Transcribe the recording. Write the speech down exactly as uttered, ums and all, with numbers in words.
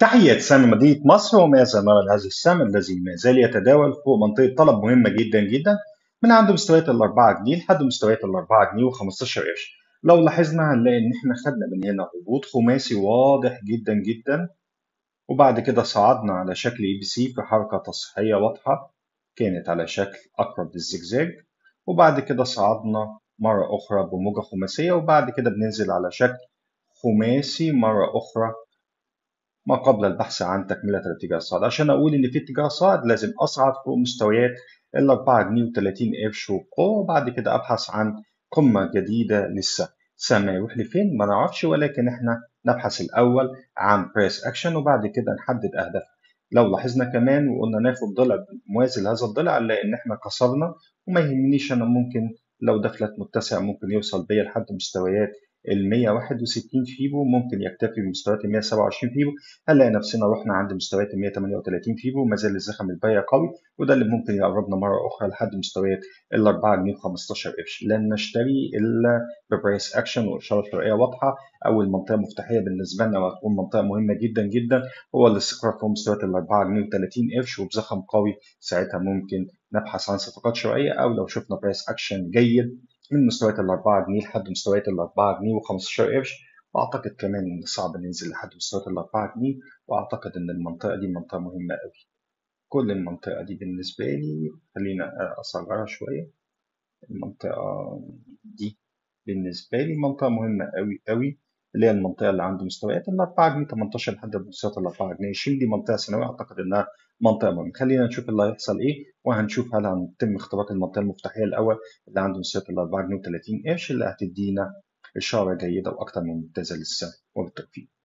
تحية سامي مدينة مصر، وماذا نرى لهذا السهم الذي ما زال يتداول فوق منطقة طلب مهمة جدا جدا من عند مستويات الأربعة جنيه لحد مستويات الأربعة جنيه وخمستاشر قرش. لو لاحظنا هنلاقي إن إحنا خدنا من هنا هبوط خماسي واضح جدا جدا، وبعد كده صعدنا على شكل اي بي سي في حركة تصحيحية واضحة كانت على شكل أقرب للزجزاج، وبعد كده صعدنا مرة أخرى بموجة خماسية، وبعد كده بننزل على شكل خماسي مرة أخرى ما قبل البحث عن تكملة الاتجاه الصاعد. عشان أقول إن في اتجاه صاعد لازم أصعد فوق مستويات ال أربعة جنيه وتلاتين قرش وقوة، وبعد كده أبحث عن قمة جديدة للسهم. السهم هيروح لفين ما نعرفش، ولكن إحنا نبحث الأول عن بريس أكشن وبعد كده نحدد أهداف. لو لاحظنا كمان وقلنا ناخد ضلع موازي لهذا الضلع نلاقي إن إحنا كسرنا، وما يهمنيش أنا ممكن لو دخلت متسع ممكن يوصل بيا لحد مستويات ال مية وواحد وستين فيبو، ممكن يكتفي بمستويات ال مية وسبعة وعشرين فيبو. هنلاقي نفسنا رحنا عند مستويات ال مية وتمانية وتلاتين فيبو، وما زال الزخم البيع قوي، وده اللي ممكن يقربنا مره اخرى لحد مستويات ال أربعة جنيه وخمستاشر قرش. لن نشتري الا ببرايس اكشن واشاره شرائيه واضحه. اول منطقه مفتاحيه بالنسبه لنا وهتكون منطقه مهمه جدا جدا هو الاستقرار في مستويات ال أربعة جنيه وتلاتين قرش وبزخم قوي. ساعتها ممكن نبحث عن صفقات شرائيه، او لو شفنا برايس اكشن جيد من مستويات ال أربعة جنيه لحد مستويات ال أربعة جنيه وخمستاشر قرش. واعتقد كمان ان صعب ننزل لحد مستويات ال أربعة جنيه، واعتقد ان المنطقه دي منطقه مهمه قوي. كل المنطقه دي بالنسبه لي خلينا اصغرها شويه. المنطقه دي بالنسبه لي منطقه مهمه قوي قوي، اللي هي المنطقه اللي عند مستويات ال أربعة جنيه تمنتاشر لحد مستويات ال أربعة جنيه عشرين. دي منطقه سنويه، اعتقد انها منطقه مهمه. خلينا نشوف اللي هيحصل ايه، وهنشوف هل هنتم اختراق المنطقه المفتاحيه الاول اللي عند مستويات ال أربعة جنيه وتلاتين قرش اللي هتدينا اشاره جيده واكثر من ممتازه للسهم. وبالتوفيق.